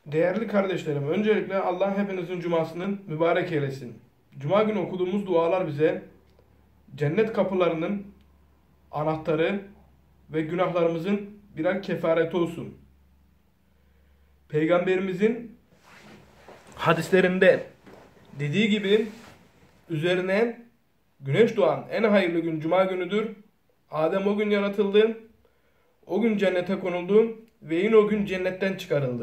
Değerli kardeşlerim, öncelikle Allah hepinizin cumasının mübarek eylesin. Cuma günü okuduğumuz dualar bize cennet kapılarının anahtarı ve günahlarımızın birer kefareti olsun. Peygamberimizin hadislerinde dediği gibi üzerine güneş doğan en hayırlı gün Cuma günüdür. Adem o gün yaratıldı, o gün cennete konuldu ve yine o gün cennetten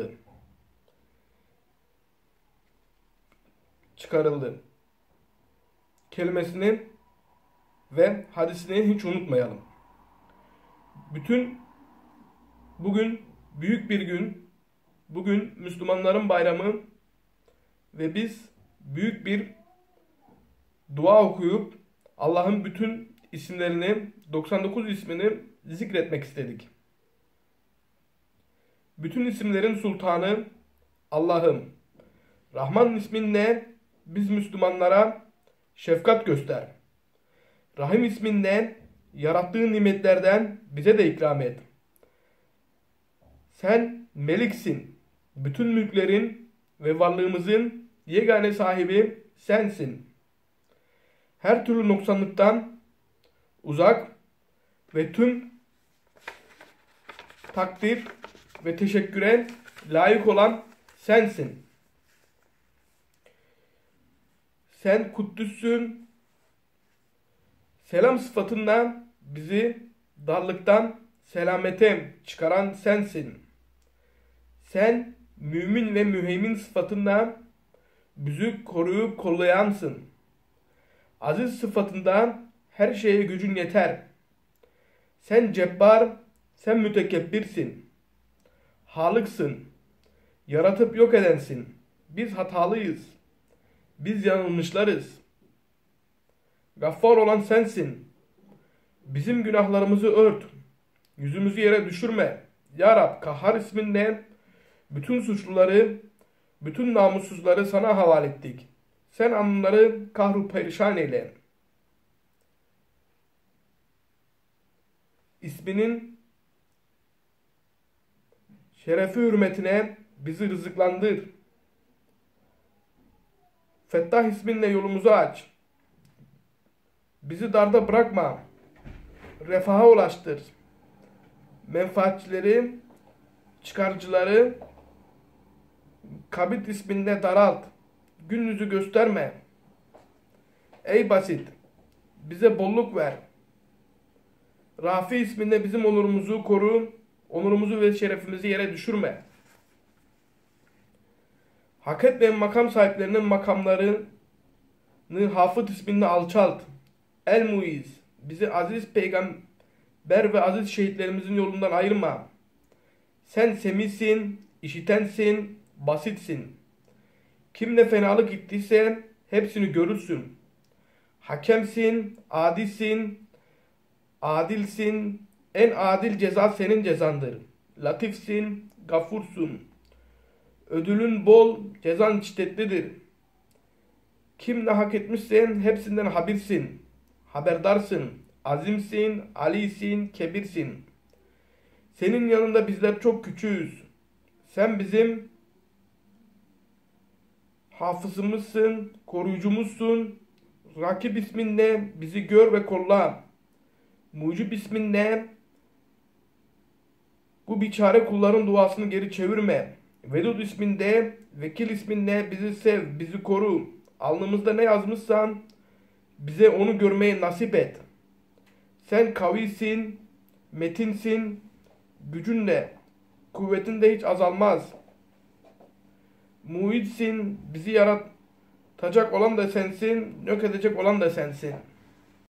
çıkarıldı kelimesini ve hadisini hiç unutmayalım. Bugün büyük bir gün. Bugün Müslümanların bayramı ve biz büyük bir dua okuyup Allah'ın bütün isimlerini, 99 ismini zikretmek istedik. Bütün isimlerin sultanı Allah'ım. Rahman isminle biz Müslümanlara şefkat göster. Rahim isminle yarattığı nimetlerden bize de ikram et. Sen meliksin. Bütün mülklerin ve varlığımızın yegane sahibi sensin. Her türlü noksanlıktan uzak ve tüm takdir ve teşekküre layık olan sensin. Sen kuddüssün. Selam sıfatınla bizi darlıktan selamete çıkaran sensin. Sen mümin ve müheymin sıfatınla bizi koruyup kollayansın. Aziz sıfatında her şeye gücün yeter. Sen cebbar, sen mütekebbirsin. Halıksın. Yaratıp yok edensin. Biz hatalıyız. Biz yanılmışlarız. Gaffar olan sensin. Bizim günahlarımızı ört. Yüzümüzü yere düşürme. Ya Rab, Kahhar isminle bütün suçluları, bütün namussuzları sana havale ettik. Sen onları kahru perişan eyle. İsminin şerefi hürmetine bizi rızıklandır. Fettah isminle yolumuzu aç. Bizi darda bırakma. Refaha ulaştır. Menfaatçileri, çıkarcıları Kabit isminle daralt. Gün yüzü gösterme. Ey basit, bize bolluk ver. Rafi isminle bizim onurumuzu koru. Onurumuzu ve şerefimizi yere düşürme. Hak etmeyen makam sahiplerinin makamlarını Hafız isminle alçalt. El-Muiz, bizi aziz peygamber ve aziz şehitlerimizin yolundan ayırma. Sen semisin, işitensin, basitsin. Kim ne fenalık gittiyse hepsini görürsün. Hakemsin, adilsin. En adil ceza senin cezandır. Latifsin, gafursun. Ödülün bol, cezan şiddetlidir. Kim ne hak etmişsen hepsinden habirsin. Haberdarsın. Azimsin, alisin, kebirsin. Senin yanında bizler çok küçüğüz. Sen bizim hafızımızsın, koruyucumuzsun. Rakip isminle bizi gör ve kolla. Mucib isminle bu biçare kulların duasını geri çevirme. Vedud isminde, Vekil isminle bizi sev, bizi koru. Alnımızda ne yazmışsan bize onu görmeyi nasip et. Sen kavisin, metinsin, gücünle, kuvvetin de hiç azalmaz. Muhitsin, bizi yaratacak olan da sensin, yok edecek olan da sensin.